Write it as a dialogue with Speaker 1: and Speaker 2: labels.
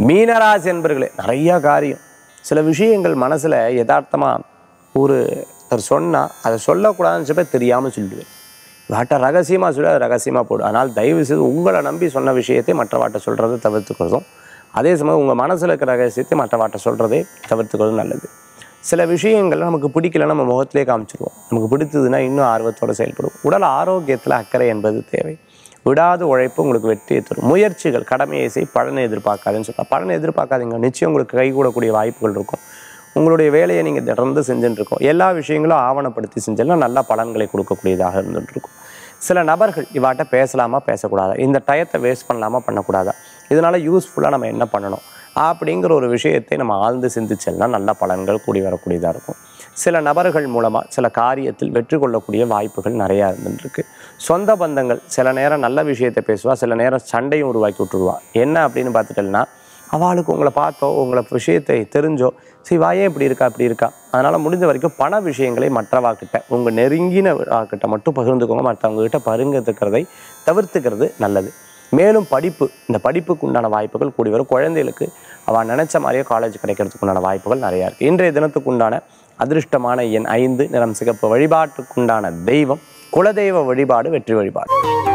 Speaker 1: மீனராசி என்பர்களே, நிறைய காரியம் சில விஷயங்கள் மனசில் யதார்த்தமாக ஒருத்தர் சொன்னால் அதை சொல்லக்கூடாதுன்னு சொல்லி தெரியாமல் சொல்லிடுவேன். வாட்ட ரகசியமாக சொல்லி அது ரகசியமாக போடும். அதனால் தயவு செய்து உங்களை நம்பி சொன்ன விஷயத்தை மற்றவாட்ட சொல்கிறத தவிர்த்துக்கிறதும், அதே சமயம் உங்கள் மனசில் இருக்கிற ரகசியத்தை மற்றவாட்ட சொல்கிறதே தவிர்த்துக்கிறதும் நல்லது. சில விஷயங்கள் நமக்கு பிடிக்கலன்னா நம்ம முகத்திலே காமிச்சிடுவோம். நமக்கு பிடித்ததுன்னா இன்னும் ஆர்வத்தோடு செயல்படும். உடல் ஆரோக்கியத்தில் அக்கறை என்பது தேவை. விடாத உழைப்பு உங்களுக்கு வெற்றியை தரும். முயற்சிகள் கடமையை செய், பலனை எதிர்பார்க்காதுன்னு சொல்லலாம். பலனை எதிர்பார்க்காதீங்க, நிச்சயம் உங்களுக்கு கைகூடக்கூடிய வாய்ப்புகள் இருக்கும். உங்களுடைய வேலையை நீங்கள் தொடர்ந்து செஞ்சுட்டுருக்கோம். எல்லா விஷயங்களும் ஆவணப்படுத்தி செஞ்சாலும் நல்ல பலன்களை கொடுக்கக்கூடியதாக இருந்துகிட்ருக்கும். சில நபர்கள் இவாட்ட பேசலாமா பேசக்கூடாதா, இந்த டயத்தை வேஸ்ட் பண்ணலாமா பண்ணக்கூடாதா, இதனால் யூஸ்ஃபுல்லாக நம்ம என்ன பண்ணணும் அப்படிங்கிற ஒரு விஷயத்தை நம்ம ஆழ்ந்து சிந்திச்சல்னா நல்ல பலன்கள் கூடி வரக்கூடியதாக இருக்கும். சில நபர்கள் மூலமாக சில காரியத்தில் வெற்றி கொள்ளக்கூடிய வாய்ப்புகள் நிறையா இருந்துருக்கு. சொந்த பந்தங்கள் சில நேரம் நல்ல விஷயத்தை பேசுவா, சில நேரம் சண்டையும் உருவாக்கி விட்டுருவா. என்ன அப்படின்னு பார்த்துட்டேன்னா, அவளுக்கு உங்களை பார்த்தோ உங்களை விஷயத்தை தெரிஞ்சோ சரி வாயே இப்படி இருக்கா இப்படி இருக்கா. அதனால் முடிஞ்ச வரைக்கும் பண விஷயங்களை மற்றவாக்கிட்ட உங்கள் நெருங்கின கிட்ட மட்டும் பகிர்ந்துக்கோங்க. மற்றவங்ககிட்ட பருங்கத்துக்கிறதை தவிர்த்துக்கிறது நல்லது. மேலும் படிப்பு, இந்த படிப்புக்கு உண்டான வாய்ப்புகள் கூடி வரும். குழந்தைகளுக்கு அவள் நினச்ச மாதிரியே காலேஜ் கிடைக்கிறதுக்கு உண்டான வாய்ப்புகள் நிறையா இருக்குது. இன்றைய தினத்துக்கு உண்டான அதிர்ஷ்டமான எண் 5, நிறம் சிகப்பு. வழிபாட்டுக்குண்டான தெய்வம் குலதெய்வ வழிபாடு, வெற்றி வழிபாடு.